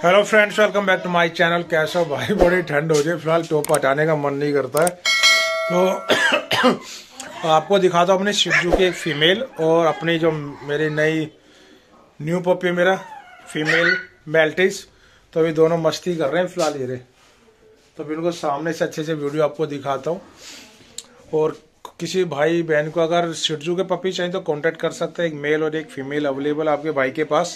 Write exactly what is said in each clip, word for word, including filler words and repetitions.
Hello friends, welcome back to my channel. कैसा हो भाई? बड़ी ठंड हो जाए, फिलहाल टोप हटाने का मन नहीं करता है तो आपको दिखाता हूँ अपने शिजू की एक फीमेल और अपनी जो मेरी नई न्यू पपी मेरा फीमेल मेल्टिस। तो अभी दोनों मस्ती कर रहे हैं फिलहाल ये रहे। तो बिल्कुल सामने से अच्छे से वीडियो आपको दिखाता हूँ। और किसी भाई बहन को अगर शिजू के पपी चाहिए तो कांटेक्ट कर सकते हैं। एक मेल और एक फीमेल अवेलेबल आपके भाई के पास।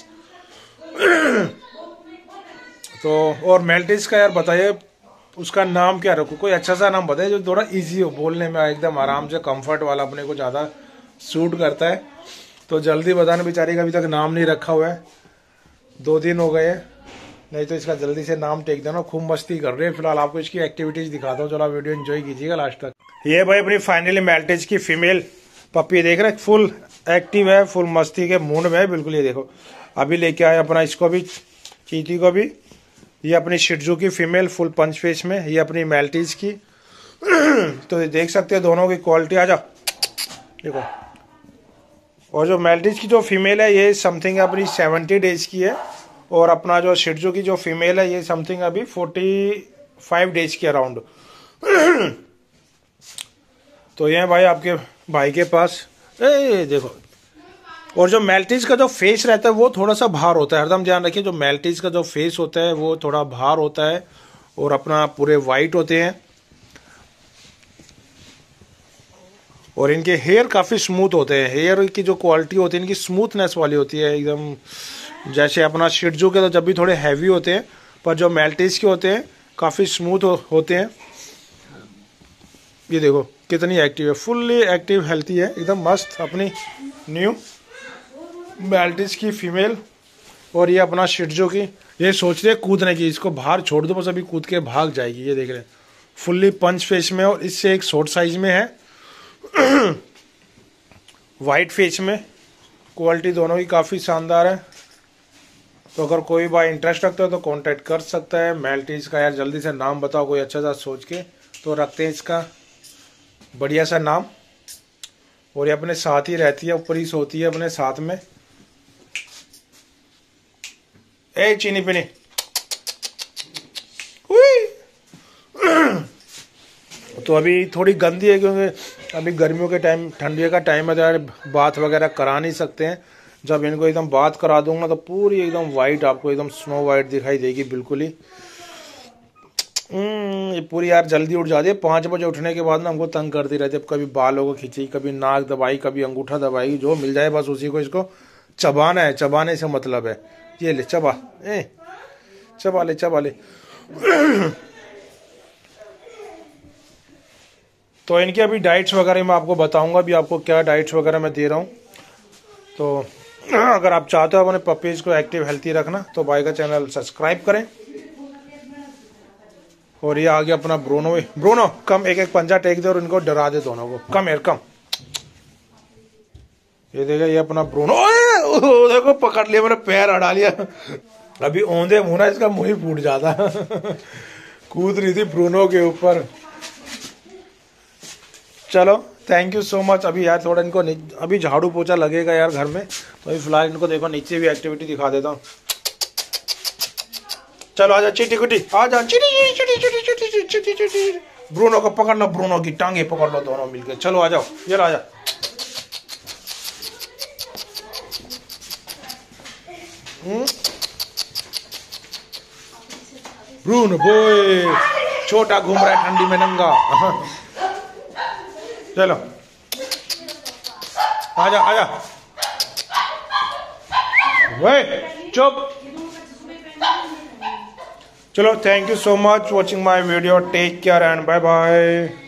तो और मेल्टिस का यार बताइए उसका नाम क्या रखूँ? कोई अच्छा सा नाम बताइए जो थोड़ा इजी हो बोलने में, एकदम आराम से कंफर्ट वाला, अपने को ज़्यादा सूट करता है। तो जल्दी बताना, बेचारी का अभी तक नाम नहीं रखा हुआ है, दो दिन हो गए, नहीं तो इसका जल्दी से नाम टेक देना। खूब मस्ती कर रही है। फिलहाल आपको इसकी एक्टिविटीज दिखाता हूँ, चलो वीडियो एंजॉय कीजिएगा लास्ट तक। ये भाई अपनी फाइनली मेल्टिस की फीमेल पपी देख रहे, फुल एक्टिव है, फुल मस्ती के मूड में है बिल्कुल। ये देखो अभी लेके आए अपना इसको भी, चीटी को भी। ये अपनी शिजू की फीमेल फुल पंच फेस में, ये अपनी मेल्टिस की। तो ये देख सकते हैं दोनों की क्वालिटी। आ जाओ देखो। और जो मेल्टिस की जो फीमेल है ये समथिंग अपनी सेवेंटी डेज की है, और अपना जो शिजू की जो फीमेल है ये समथिंग अभी फोर्टी फाइव डेज की अराउंड। तो ये भाई आपके भाई के पास। ए देखो, और जो मेल्टिस का जो फेस रहता है वो थोड़ा सा बाहर होता है, हरदम ध्यान रखिए। जो मेल्टिस का जो फेस होता है वो थोड़ा बाहर होता है और अपना पूरे वाइट होते हैं। और इनके हेयर काफ़ी स्मूथ होते हैं। हेयर की जो क्वालिटी होती है इनकी स्मूथनेस वाली होती है एकदम। जैसे अपना शिजू के तो जब भी थोड़े हैवी होते हैं, पर जो मेल्टिस के होते हैं काफ़ी स्मूथ हो, होते हैं। ये देखो कितनी एक्टिव है, फुल्ली एक्टिव हेल्थी है एकदम मस्त अपनी न्यू मेल्टिस की फीमेल। और ये अपना शिजू की, ये सोच रहे कूदने की, इसको बाहर छोड़ दो बस अभी कूद के भाग जाएगी। ये देख रहे हैं फुल्ली पंच फेस में, और इससे एक शॉर्ट साइज में है वाइट फेस में। क्वालिटी दोनों की काफ़ी शानदार है। तो अगर कोई भाई इंटरेस्ट रखता है तो कांटेक्ट कर सकता है। मेल्टिस का यार जल्दी से नाम बताओ कोई अच्छा सा सोच के, तो रखते हैं इसका बढ़िया सा नाम। और ये अपने साथ ही रहती है, ऊपर ही सोती है अपने साथ में। ए चीनी पिनी तो अभी थोड़ी गंदी है क्योंकि अभी गर्मियों के टाइम, ठंडी का टाइम है, तो यार बाथ वगैरह करा नहीं सकते हैं। जब इनको एकदम बाथ करा दूंगा तो पूरी एकदम वाइट, आपको एकदम स्नो वाइट दिखाई देगी बिल्कुल ही। ये पूरी यार जल्दी उठ जाती है। पाँच बजे उठने के बाद ना हमको तंग करती रहती है। कभी बालों को खींची, कभी नाक दबाई, कभी अंगूठा दबाई, जो मिल जाए बस उसी को इसको चबाना है। चबाने से मतलब है ये ले चबा, ए चबा ले चबा ले। तो इनकी अभी डाइट्स वगैरह मैं आपको बताऊंगा अभी आपको क्या डाइट्स वगैरह मैं दे रहा हूँ। तो अगर आप चाहते हो अपने पपीज को एक्टिव हेल्थी रखना तो भाई का चैनल सब्सक्राइब करें। और ये आगे अपना ब्रूनो। ब्रूनो कम, एक एक पंजा टेक दे और इनको डरा दे दोनों को। कम यार कम। ये देखा ये अपना ब्रूनो, देखो पकड़ लिया, मैंने पैर अड़ा लिया। अभी औंधे मुंह ना इसका मुंह ही फूट जाता। कूद रही थी ब्रूनो के ऊपर। चलो थैंक यू सो मच। अभी यार थोड़ा इनको अभी झाड़ू पोछा लगेगा यार घर में, तो अभी फिलहाल इनको देखो नीचे भी एक्टिविटी दिखा देता हूँ। चलो आजा चीटी कुटी, आजा चीटी चीटी चीटी चीटी चीटी चीटी। ब्रूनो को पकड़ना, ब्रूनो की टांगे पकड़ लो दोनों मिलके। चलो आ जाओ, ये आजा। ब्रूनो बॉय छोटा घूम रहा है ठंडी में नंगा। चलो आजा आजा, वे चुप। चलो thank you so much watching my video. Take care and bye bye.